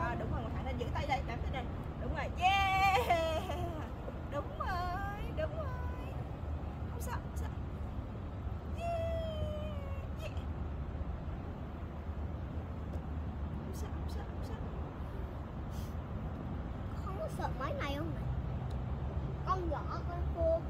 Đúng rồi, Thẳng Linh giữ tay đây, nắm tay đây. Đúng rồi, yeah. Đúng rồi, đúng rồi. Không sợ, không sợ. Yeah, yeah. Không sợ, không sợ, không sợ. Không có sợ máy này không này? Con nhỏ con cua